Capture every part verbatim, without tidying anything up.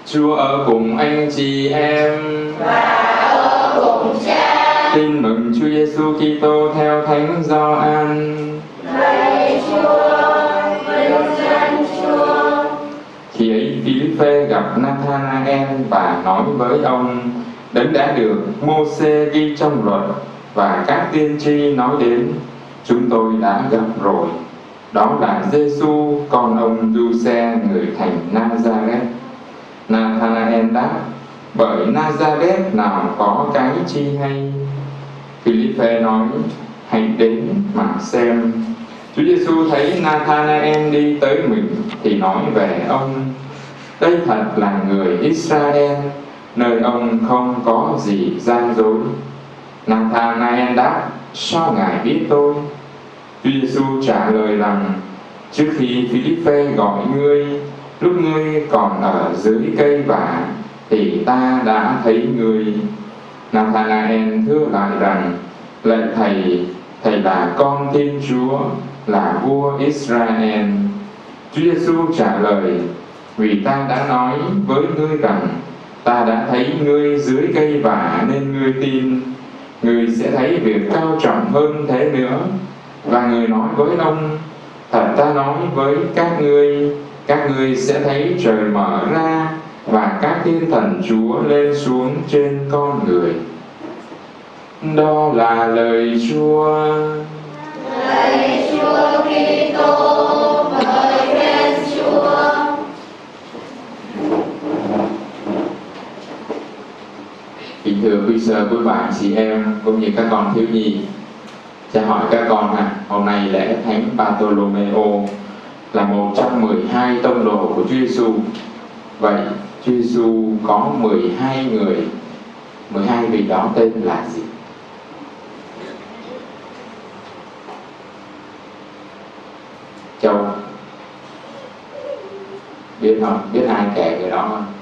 Chúa ở cùng anh chị em và ở cùng Cha. Tin mừng Chúa Giêsu Kitô theo Thánh Gioan. Lạy Chúa, vinh danh Chúa. Khi ấy Philippe gặp Nathanael và nói với ông: Đấng đã được Mô-sê ghi trong luật và các tiên tri nói đến, chúng tôi đã gặp rồi. Đó là Giêsu, con ông Giuse, người thành Nazareth. Nathanael đáp: Bởi Nazareth nào có cái chi hay? Philippe nói: Hãy đến mà xem. Chúa Giêsu thấy Nathanael đi tới mình thì nói về ông: Đây thật là người Israel, nơi ông không có gì gian dối. Nathanael đáp: Sao ngài biết tôi? Chúa Giêsu trả lời rằng: Trước khi Philippe gọi ngươi, lúc ngươi còn ở dưới cây vả, thì ta đã thấy ngươi. Nathanael thưa lại rằng: Lạy thầy, thầy là con Thiên Chúa, là vua Israel. Chúa Giêsu trả lời: Vì ta đã nói với ngươi rằng, ta đã thấy ngươi dưới cây vả nên ngươi tin. Ngươi sẽ thấy việc cao trọng hơn thế nữa. Và người nói với ông: Thật ta nói với các ngươi, các ngươi sẽ thấy trời mở ra và các thiên thần Chúa lên xuống trên con người. Đó là lời Chúa. Lạy Chúa Kitô, ngợi khen Chúa. Kính thưa quý sơ, quý bạn, chị em cũng như các con thiếu nhi, cha hỏi các con ha, hôm nay lễ Thánh Bartolomeo là một trong mười hai tông đồ của Chúa Giêsu. Vậy Chúa Giêsu có mười hai người, mười hai vị đó tên là gì? Châu biết không? Biết ai kể người đó không?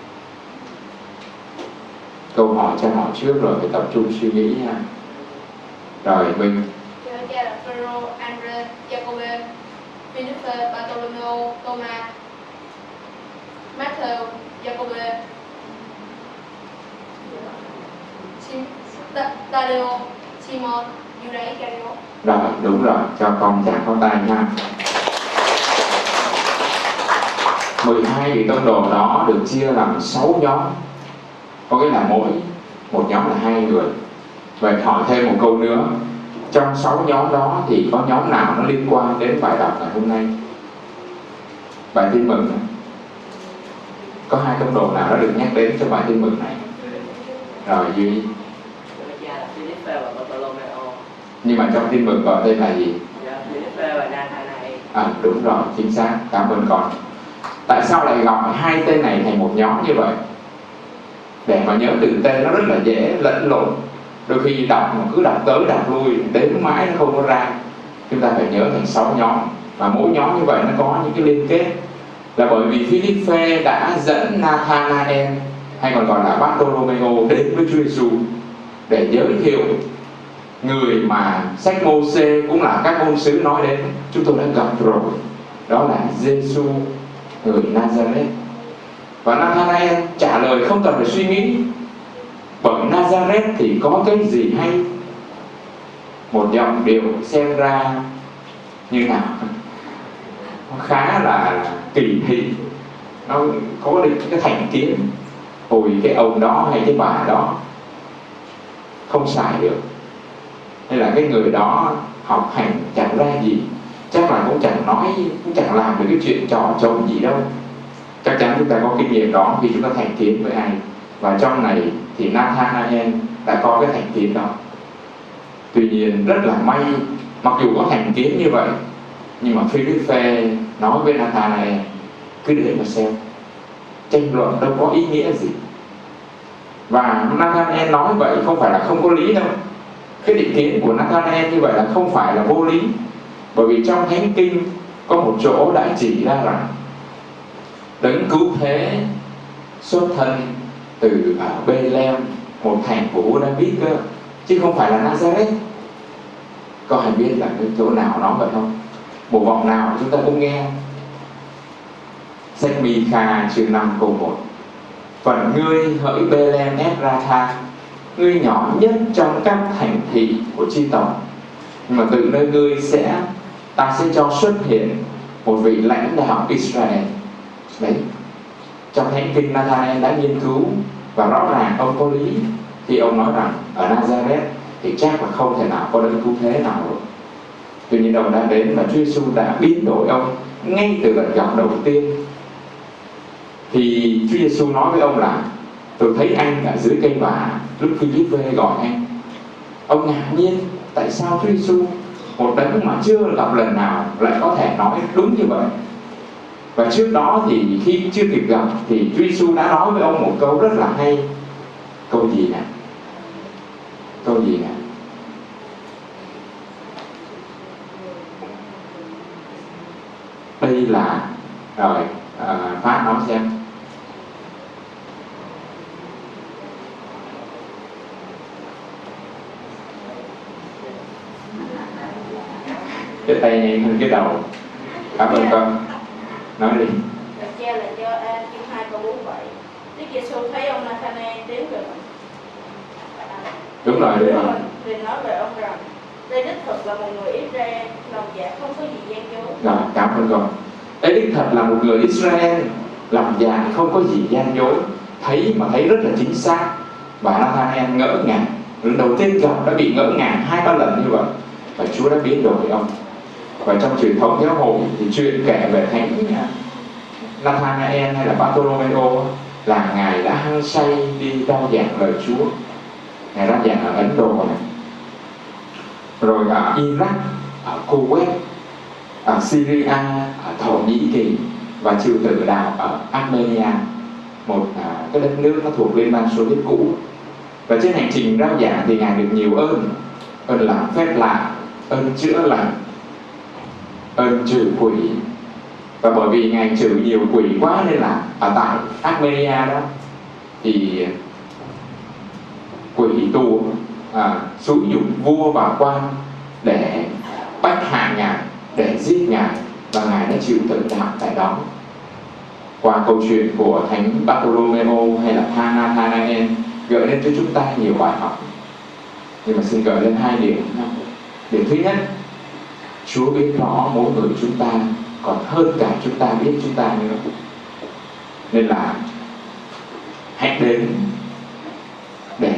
Câu hỏi cha hỏi trước rồi, phải tập trung suy nghĩ nha. Rồi mình Cha cha là Phêrô, Andre, Giacôbê, Philippe, Bartolomeo, Thomas, Matthew, Giacôbê, Tadeo, Simon, Judas Iscariot. Rồi, đúng rồi, cho con chàng có tay nha. mười hai vị tông đồ đó được chia làm sáu nhóm. Có nghĩa là mỗi một nhóm là hai người. Vậy hỏi thêm một câu nữa, trong sáu nhóm đó thì có nhóm nào nó liên quan đến bài đọc ngày hôm nay? Bài tin mừng. Có hai tông đồ nào đã được nhắc đến trong bài tin mừng này? Rồi Duy. Nhưng mà trong tin mừng gọi tên là gì? À đúng rồi, chính xác, cảm ơn con. Tại sao lại gọi hai tên này thành một nhóm như vậy? Để mà nhớ từ tên nó rất là dễ lẫn lộn. Đôi khi đọc mà cứ đọc tới đọc lui, đến mãi nó không có ra. Chúng ta phải nhớ thành sáu nhóm. Và mỗi nhóm như vậy nó có những cái liên kết. Là bởi vì Philippe đã dẫn Nathanael, hay còn gọi là Bartolomeo, đến với Chúa Giêsu để giới thiệu người mà sách Mô-sê cũng là các ngôn sứ nói đến, chúng tôi đã gặp rồi. Đó là Giêsu, người Nazareth. Và Nathanael trả lời không cần phải suy nghĩ, bởi Nazareth thì có cái gì hay? Một giọng điệu xem ra như nào? Nó khá là kỳ thị. Nó có định cái thành kiến. Hồi cái ông đó hay cái bà đó không xài được, hay là cái người đó học hành chẳng ra gì, chắc là cũng chẳng nói, cũng chẳng làm được cái chuyện trò trống gì đâu. Chắc chắn chúng ta có kinh nghiệm đó khi chúng ta thành kiến với ai. Và trong này thì Nathanael đã có cái thành kiến đó. Tuy nhiên rất là may, mặc dù có thành kiến như vậy, nhưng mà Philippe nói với Nathanael: Cứ để mà xem, tranh luận đâu có ý nghĩa gì. Và Nathanael nói vậy không phải là không có lý đâu. Cái định kiến của Nathanael như vậy là không phải là vô lý. Bởi vì trong Thánh Kinh có một chỗ đã chỉ ra rằng Đấng cứu thế xuất thân từ ở Bethlehem, một thành của vua David cơ, chứ không phải là Nazareth. Có ai biết là cái chỗ nào nói vậy không? Một vọng nào chúng ta cũng nghe. Sách Mi-kha chương năm câu một: Phần ngươi hỡi Bethlehem Ephratha, ngươi nhỏ nhất trong các thành thị của chi tộc, nhưng mà từ nơi ngươi sẽ ta sẽ cho xuất hiện một vị lãnh đạo Israel. Đấy, trong Thánh Kinh Nathanael đã nghiên cứu và rõ ràng ông có lý khi ông nói rằng ở Nazareth thì chắc là không thể nào có đấng cứu thế nào rồi. Tuy nhiên ông đã đến và Chúa Giêsu đã biến đổi ông ngay từ lần gặp đầu tiên. Thì Chúa Giêsu nói với ông là tôi thấy anh ở dưới cây vả lúc Philip về gọi anh. Ông ngạc nhiên tại sao Chúa Giêsu, một đấng mà chưa gặp lần nào, lại có thể nói đúng như vậy. Và trước đó thì khi chưa kịp gặp thì Chúa Giêsu đã nói với ông một câu rất là hay. Câu gì nè? Câu gì nè? Đây là rồi à, Phát nói xem. Cái tay nhanh hơn cái đầu. Cảm ơn con. Nói đi. Được cha là do A chương hai câu bốn bảy. Đức Giêsu thấy ông Nathanael đến gần Đúng rồi, đúng rồi. Liền nói về ông rằng đây đích thực là một người Israel, lòng dạ không có gì gian dối. Rồi, cảm ơn con. Đây đích thật là một người Israel, lòng dạ không có gì gian dối. Thấy mà thấy rất là chính xác. Và Nathanael ngỡ ngàng. Lần đầu tiên gặp đã bị ngỡ ngàng hai ba lần như vậy. Và Chúa đã biến đổi ông. Và trong truyền thống giáo hội thì chuyện kể về Thánh Nathanael hay là Bartolomeo là Ngài đã hăng say đi rao giảng lời Chúa. Ngài rao giảng ở Ấn Độ này, rồi ở Iraq, ở Kuwait, ở Syria, ở Thổ Nhĩ Kỳ và chịu tử đạo ở Armenia, một à, cái đất nước nó thuộc Liên bang Xô Viết cũ. Và trên hành trình rao giảng thì Ngài được nhiều ơn, ơn làm phép lạ, ơn chữa lành, ơn trừ quỷ. Và bởi vì Ngài trừ nhiều quỷ quá nên là ở tại Armenia đó thì quỷ tù à, xúi nhục vua và quan để bách hạ Ngài, để giết Ngài, và Ngài đã chịu tử đạo tại đó. Qua câu chuyện của Thánh Bartolomeo hay là Nathanael gợi lên cho chúng ta nhiều bài học, nhưng mà xin gợi lên hai điểm. Điểm thứ nhất, Chúa biết rõ mỗi người chúng ta còn hơn cả chúng ta biết chúng ta nữa. Nên là hãy đến để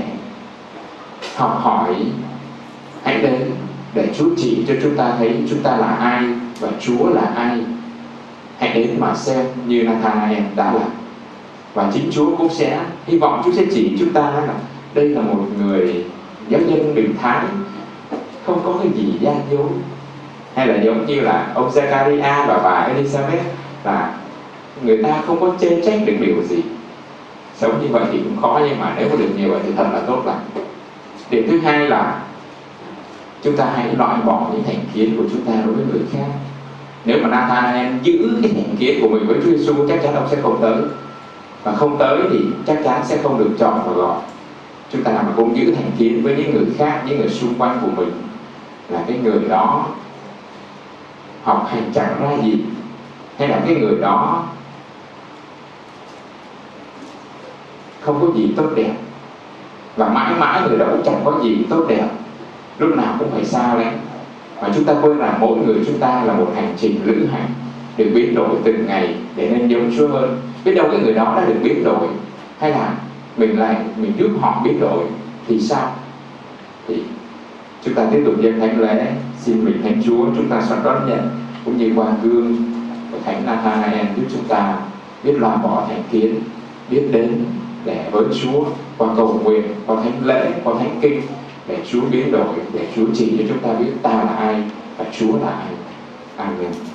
học hỏi, hãy đến để Chúa chỉ cho chúng ta thấy chúng ta là ai và Chúa là ai. Hãy đến mà xem như Nathanael đã làm. Và chính Chúa cũng sẽ, hy vọng Chúa sẽ chỉ chúng ta là đây là một người giáo dân bình thái, không có cái gì gian dối. Hay là giống như là ông Zechariah và bà Elizabeth, là người ta không có chê trách được điều gì. Sống như vậy thì cũng khó, nhưng mà nếu có được như vậy thì thật là tốt lành. Điểm thứ hai là chúng ta hãy loại bỏ những thành kiến của chúng ta đối với người khác. Nếu mà Nathanael giữ cái thành kiến của mình với Chúa Giêsu, chắc chắn ông sẽ không tới. Và không tới thì chắc chắn sẽ không được chọn và gọi. Chúng ta mà cũng giữ thành kiến với những người khác, những người xung quanh của mình, là cái người đó học hành chẳng ra gì, hay là cái người đó không có gì tốt đẹp, và mãi mãi người đó cũng chẳng có gì tốt đẹp, lúc nào cũng phải xa lánh. Mà chúng ta quên rằng mỗi người chúng ta là một hành trình lữ hành, được biến đổi từng ngày để nên giống Chúa hơn. Biết đâu cái người đó đã được biến đổi, hay là mình lại mình giúp họ biến đổi thì sao? Thì chúng ta tiếp tục dâng thánh lễ, xin mình Thánh Chúa chúng ta sẽ đón nhận, cũng như qua gương của Thánh Nathanael giúp chúng ta biết loại bỏ thành kiến, biết đến để với Chúa qua cầu nguyện, qua thánh lễ, qua thánh kinh, để Chúa biến đổi, để Chúa chỉ cho chúng ta biết ta là ai và Chúa là ai. Amen.